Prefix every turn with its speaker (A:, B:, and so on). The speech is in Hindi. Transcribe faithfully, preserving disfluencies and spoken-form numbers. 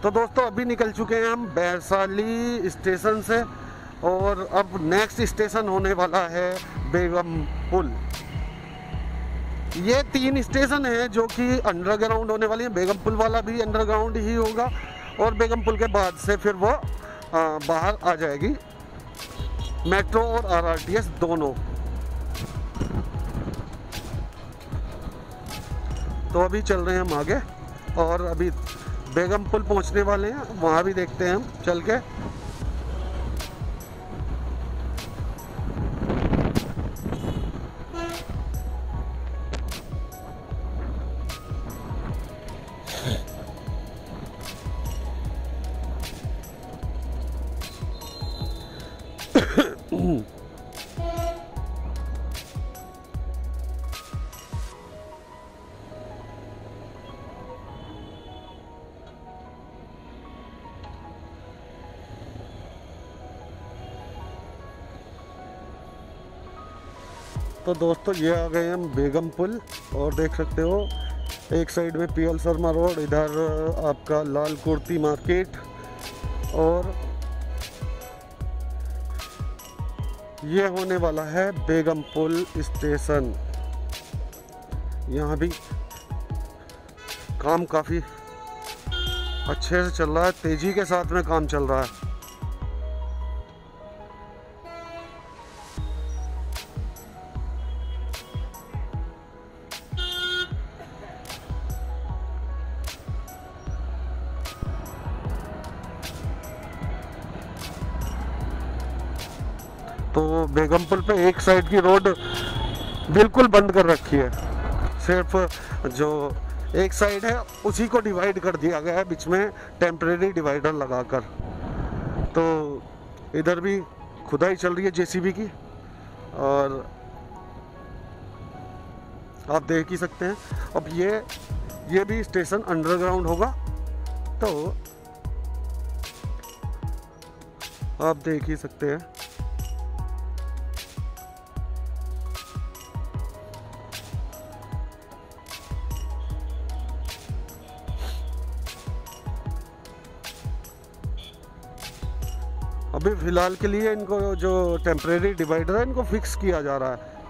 A: तो दोस्तों अभी निकल चुके हैं हम वैशाली स्टेशन से और अब नेक्स्ट स्टेशन होने वाला है बेगमपुल। ये तीन स्टेशन हैं जो कि अंडरग्राउंड होने वाली हैं। बेगमपुल वाला भी अंडरग्राउंड ही होगा और बेगमपुल के बाद से फिर वो आ, बाहर आ जाएगी मेट्रो और आरआरटीएस दोनों। तो अभी चल रहे हैं हम आगे और अभी बेगमपुल पहुंचने वाले हैं, वहाँ भी देखते हैं हम चल के। तो दोस्तों ये आ गए हम बेगमपुल और देख सकते हो एक साइड में पीएल शर्मा रोड, इधर आपका लाल कुर्ती मार्केट और ये होने वाला है बेगमपुल स्टेशन। यहाँ भी काम काफ़ी अच्छे से चल रहा है, तेज़ी के साथ में काम चल रहा है। तो बेगमपुल पे एक साइड की रोड बिल्कुल बंद कर रखी है, सिर्फ जो एक साइड है उसी को डिवाइड कर दिया गया है बीच में टेम्परेरी डिवाइडर लगाकर। तो इधर भी खुदाई चल रही है जेसीबी की और आप देख ही सकते हैं। अब ये ये भी स्टेशन अंडरग्राउंड होगा, तो आप देख ही सकते हैं। अभी फ़िलहाल के लिए इनको जो टेम्परेरी डिवाइडर है इनको फिक्स किया जा रहा है।